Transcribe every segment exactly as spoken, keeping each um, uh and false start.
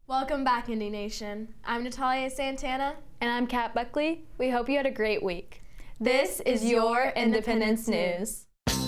Welcome back, Indy Nation. I'm Natalia Santana. And I'm Kat Buckley. We hope you had a great week. This is your Independence News.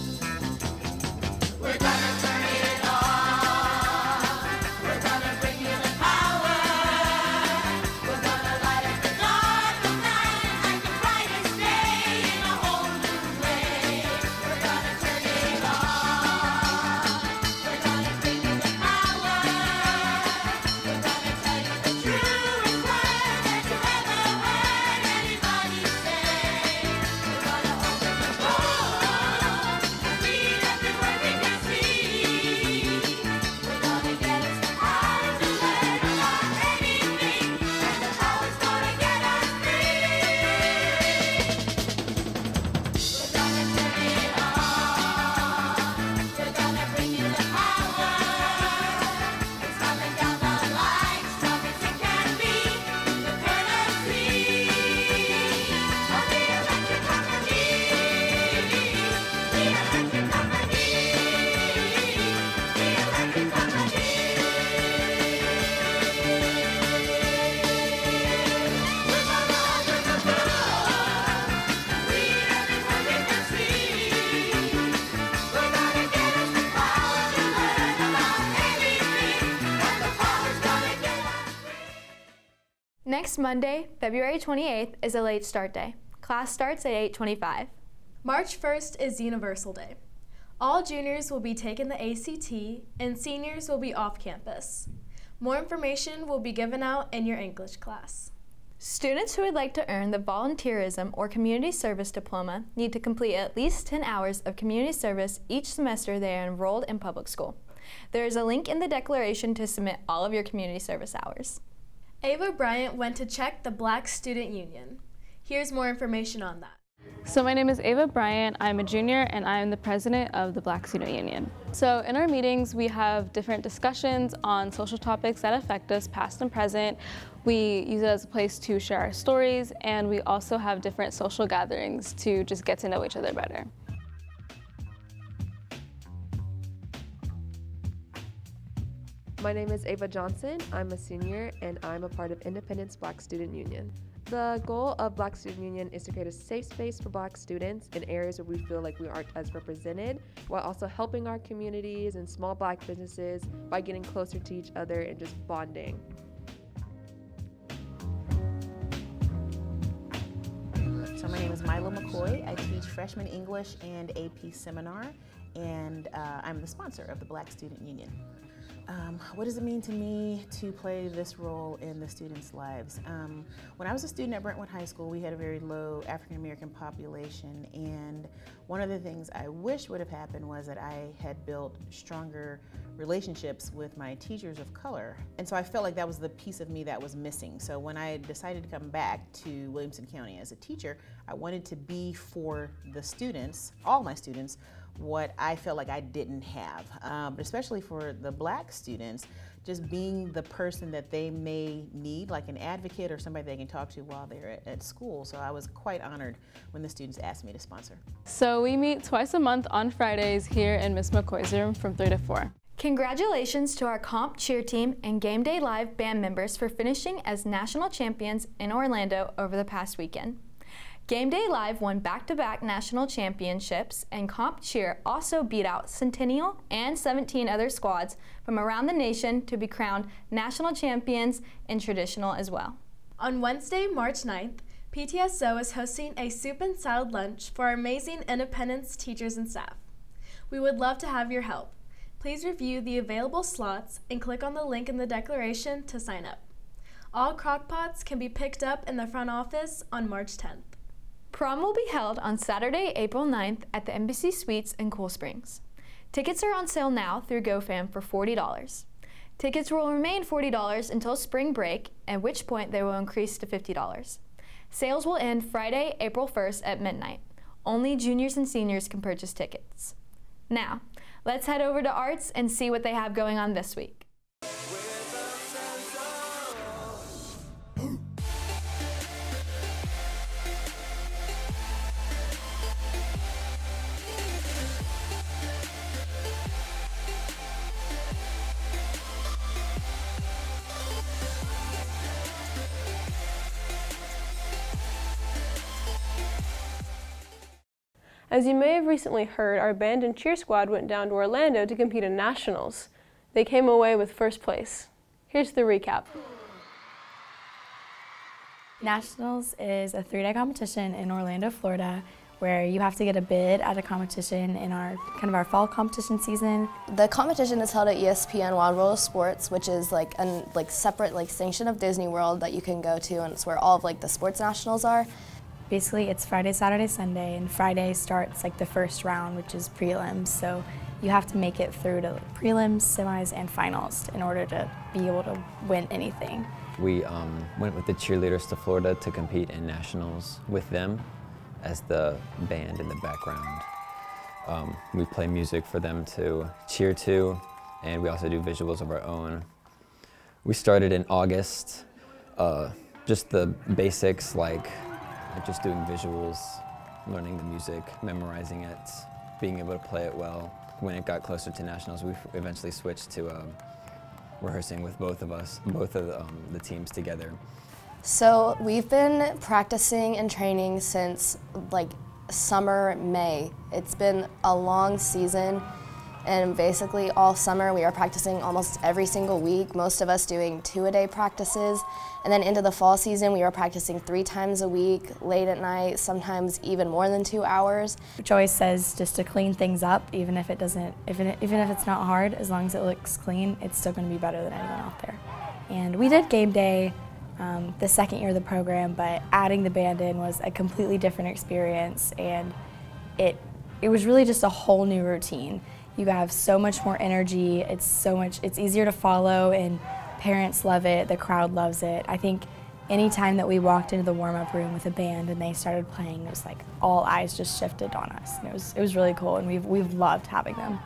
We're gonna turn it on. We're gonna bring you the power. We're gonna light up the dark of night like the brightest day in a whole new way. We're gonna turn it on. We're gonna bring you the power. We're gonna tell you the truest word that you ever heard anybody say. We're gonna open the door. Read every word we can see. We're gonna get us the power to learn about anything, and the power's gonna get us free. We're gonna turn it on. We're gonna bring you the power. It's coming down the line, strong as it can be. The courtesy of the electric company. The electric company. The electric company. We're gonna open the door. Read every word we can see. We're gonna get us the power to learn about anything, and the power's gonna get us free. Next Monday, February twenty-eighth, is a late start day. Class starts at eight twenty-five. March first is Universal Day. All juniors will be taking the A C T, and seniors will be off campus. More information will be given out in your English class. Students who would like to earn the volunteerism or community service diploma need to complete at least ten hours of community service each semester they are enrolled in public school. There is a link in the declaration to submit all of your community service hours. Ava Bryant went to check the Black Student Union. Here's more information on that. So my name is Ava Bryant. I'm a junior and I am the president of the Black Student Union. So in our meetings we have different discussions on social topics that affect us past and present. We use it as a place to share our stories, and we also have different social gatherings to just get to know each other better. My name is Ava Johnson. I'm a senior and I'm a part of Independence Black Student Union. The goal of Black Student Union is to create a safe space for Black students in areas where we feel like we aren't as represented, while also helping our communities and small Black businesses by getting closer to each other and just bonding. So my name is Milo McCoy. I teach freshman English and A P seminar, and uh, I'm the sponsor of the Black Student Union. Um, what does it mean to me to play this role in the students' lives? Um, when I was a student at Brentwood High School, we had a very low African American population, and one of the things I wish would have happened was that I had built stronger relationships with my teachers of color. And so I felt like that was the piece of me that was missing. So when I decided to come back to Williamson County as a teacher, I wanted to be for the students, all my students, what I felt like I didn't have, um, but especially for the Black students, just being the person that they may need, like an advocate or somebody they can talk to while they're at, at school. So I was quite honored when the students asked me to sponsor. So we meet twice a month on Fridays here in Miz McCoy's room from three to four. Congratulations to our Comp Cheer Team and Game Day Live band members for finishing as national champions in Orlando over the past weekend. Game Day Live won back-to-back national championships, and Comp Cheer also beat out Centennial and seventeen other squads from around the nation to be crowned national champions in traditional as well. On Wednesday, March ninth, P T S O is hosting a soup and salad lunch for our amazing Independence teachers and staff. We would love to have your help. Please review the available slots and click on the link in the declaration to sign up. All crockpots can be picked up in the front office on March tenth. Prom will be held on Saturday, April ninth at the Embassy Suites in Cool Springs. Tickets are on sale now through GoFam for forty dollars. Tickets will remain forty dollars until spring break, at which point they will increase to fifty dollars. Sales will end Friday, April first at midnight. Only juniors and seniors can purchase tickets. Now, let's head over to Arts and see what they have going on this week. As you may have recently heard, our band and cheer squad went down to Orlando to compete in nationals. They came away with first place. Here's the recap. Nationals is a three-day competition in Orlando, Florida, where you have to get a bid at a competition in our kind of our fall competition season. The competition is held at E S P N Wild World of Sports, which is like a like separate like section of Disney World that you can go to, and it's where all of like the sports nationals are. Basically, it's Friday, Saturday, Sunday, and Friday starts like the first round, which is prelims. So you have to make it through to prelims, semis, and finals in order to be able to win anything. We um, went with the cheerleaders to Florida to compete in nationals with them as the band in the background. Um, we play music for them to cheer to, and we also do visuals of our own. We started in August, uh, just the basics like just doing visuals, learning the music, memorizing it, being able to play it well. When it got closer to nationals, we eventually switched to uh, rehearsing with both of us, both of the, um, the teams together. So we've been practicing and training since like summer, May. It's been a long season, and basically all summer we are practicing almost every single week, most of us doing two-a-day practices. And then into the fall season we are practicing three times a week, late at night, sometimes even more than two hours. Which always says just to clean things up, even if it doesn't, if it, even if it's not hard, as long as it looks clean, it's still going to be better than anyone out there. And we did game day um, the second year of the program, but adding the band in was a completely different experience, and it it was really just a whole new routine. You have so much more energy. It's so much. It's easier to follow, and parents love it. The crowd loves it. I think any time that we walked into the warm-up room with a band and they started playing, it was like all eyes just shifted on us. And it was it was really cool, and we've we've loved having them.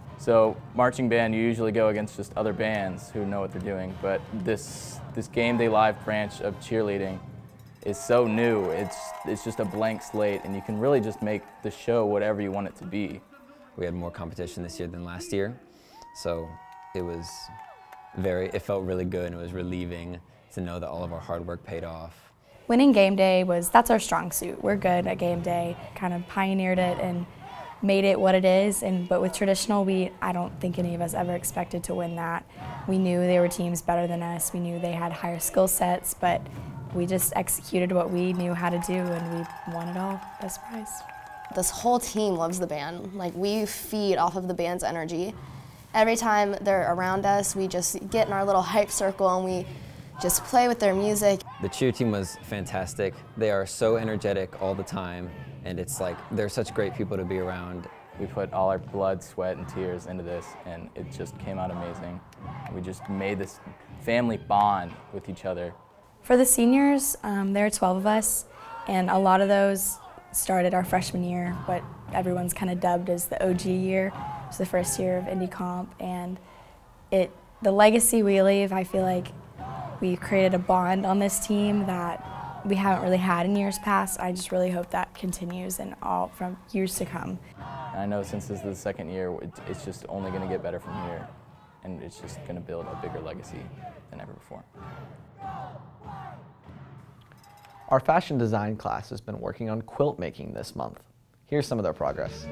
So marching band, you usually go against just other bands who know what they're doing, but this this game day live branch of cheerleading is so new. It's it's just a blank slate, and you can really just make the show whatever you want it to be. We had more competition this year than last year, so it was very, it felt really good, and it was relieving to know that all of our hard work paid off. Winning game day was, that's our strong suit. We're good at game day, kind of pioneered it and made it what it is, and but with traditional, we I don't think any of us ever expected to win that. We knew they were teams better than us, we knew they had higher skill sets, but we just executed what we knew how to do, and we won it all, best prize. This whole team loves the band. Like, we feed off of the band's energy. Every time they're around us, we just get in our little hype circle and we just play with their music. The cheer team was fantastic. They are so energetic all the time, and it's like, they're such great people to be around. We put all our blood, sweat, and tears into this, and it just came out amazing. We just made this family bond with each other. For the seniors, um, there are twelve of us, and a lot of those started our freshman year, what everyone's kind of dubbed as the O G year. It's the first year of Indie Comp, and it the legacy we leave, I feel like we created a bond on this team that we haven't really had in years past. I just really hope that continues and all from years to come. And I know since this is the second year, it, it's just only going to get better from here, and it's just going to build a bigger legacy than ever before. Our fashion design class has been working on quilt making this month. Here's some of their progress.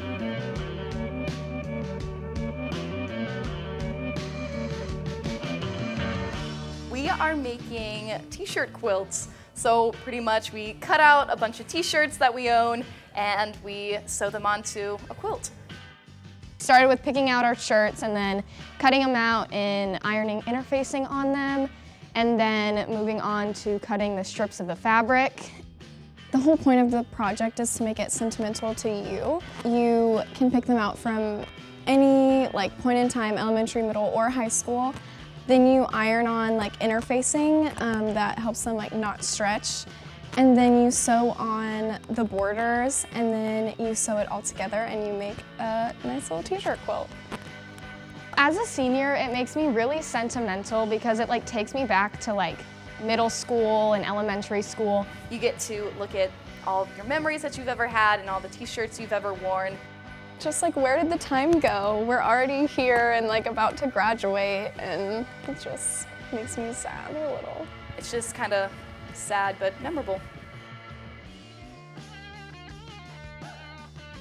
We are making t-shirt quilts. So pretty much we cut out a bunch of t-shirts that we own and we sew them onto a quilt. Started with picking out our shirts and then cutting them out and ironing interfacing on them, and then moving on to cutting the strips of the fabric. The whole point of the project is to make it sentimental to you. You can pick them out from any like point in time, elementary, middle, or high school. Then you iron on like interfacing um, that helps them like not stretch. And then you sew on the borders, and then you sew it all together and you make a nice little t-shirt quilt. As a senior, it makes me really sentimental because it like takes me back to like middle school and elementary school. You get to look at all of your memories that you've ever had and all the t-shirts you've ever worn. Just like, where did the time go? We're already here and like about to graduate, and it just makes me sad a little. It's just kind of sad but memorable.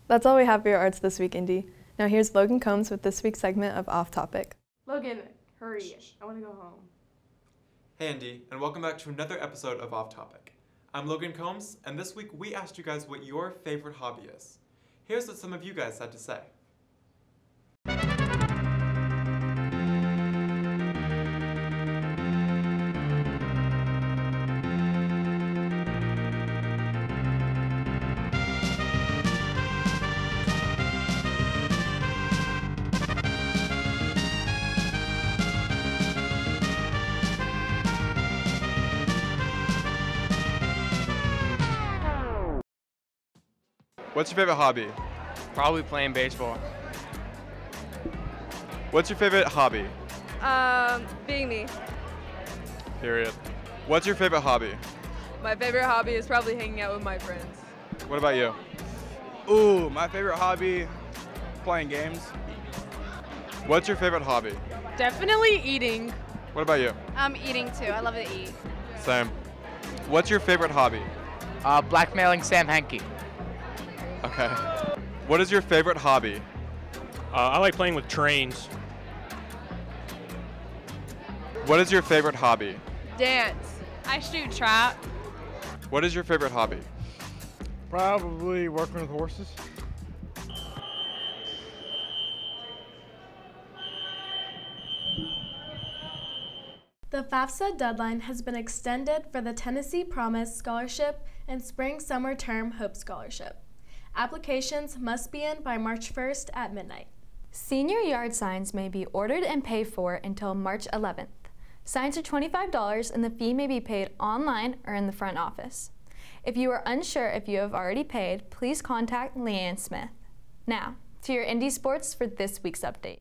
That's all we have for your arts this week, Indy. Now here's Logan Combs with this week's segment of Off Topic. Logan, hurry. I want to go home. Hey Andy, and welcome back to another episode of Off Topic. I'm Logan Combs, and this week we asked you guys what your favorite hobby is. Here's what some of you guys had to say. What's your favorite hobby? Probably playing baseball. What's your favorite hobby? Um, being me. Period. What's your favorite hobby? My favorite hobby is probably hanging out with my friends. What about you? Ooh, my favorite hobby, playing games. What's your favorite hobby? Definitely eating. What about you? I'm eating too. I love to eat. Same. What's your favorite hobby? Uh, blackmailing Sam Henke. Okay. What is your favorite hobby? Uh, I like playing with trains. What is your favorite hobby? Dance. I shoot trap. What is your favorite hobby? Probably working with horses. The FAFSA deadline has been extended for the Tennessee Promise Scholarship and Spring Summer Term Hope Scholarship. Applications must be in by March first at midnight. Senior yard signs may be ordered and paid for until March eleventh. Signs are twenty-five dollars and the fee may be paid online or in the front office. If you are unsure if you have already paid, please contact Leanne Smith. Now, to your Indy Sports for this week's update.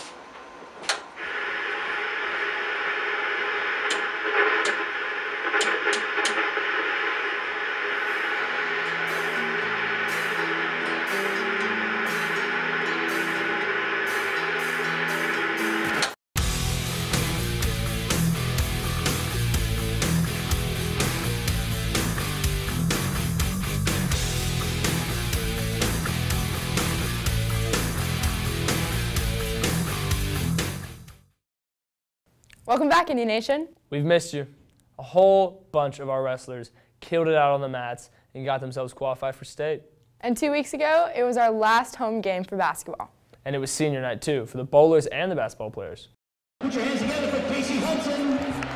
Welcome back, Indy Nation. We've missed you. A whole bunch of our wrestlers killed it out on the mats and got themselves qualified for state. And two weeks ago, it was our last home game for basketball. And it was senior night too, for the bowlers and the basketball players. Put your hands together for Casey Hudson.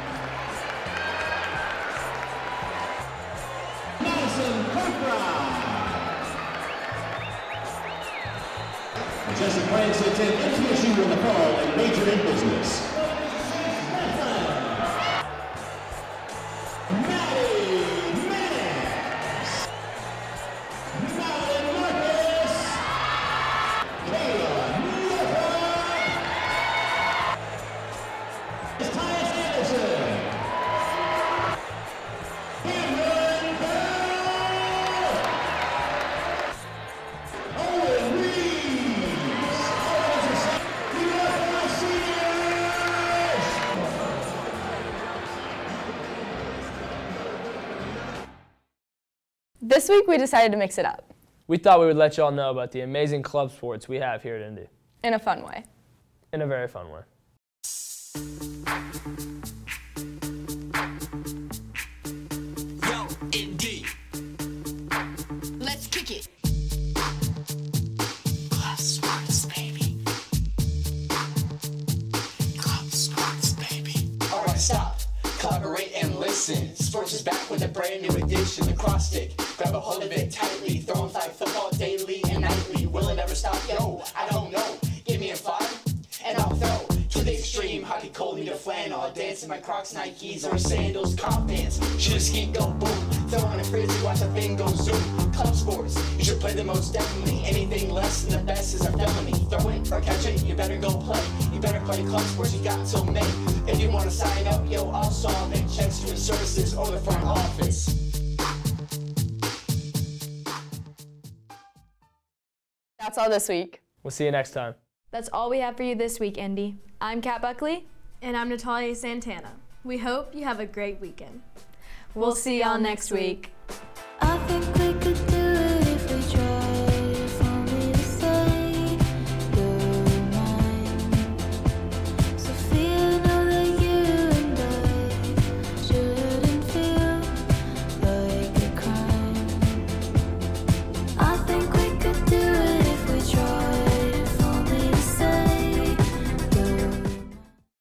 Madison Kirkbride. Jesse plans to attend M T S U in the fall and major in business. This week, we decided to mix it up. We thought we would let y'all know about the amazing club sports we have here at Indy. In a fun way. In a very fun way. Yo, Indy. Let's kick it. Club sports, baby. Club sports, baby. Alright, stop. Collaborate and listen. Sports is back with a brand new edition. The cross stick. Grab a hold of it tightly. Throwing flag football daily and nightly. Will it ever stop? Yo, I don't know. Give me a five, and I'll throw to the extreme. Hockey cold, need a flannel. I'll dance in my Crocs, Nikes, or sandals. Comp dance. Shoot a ski, go boom. Throwing a frisbee, watch a thing go zoom. Club sports, you should play the most definitely. Anything less than the best is a felony. Throw it or catch it, you better go play. You better play club sports, you got till May. If you want to sign up, yo, I'll solve it. Checks to services or the front office. That's all this week. We'll see you next time. That's all we have for you this week, Indy. I'm Kat Buckley. And I'm Natalia Santana. We hope you have a great weekend. We'll see y'all next week.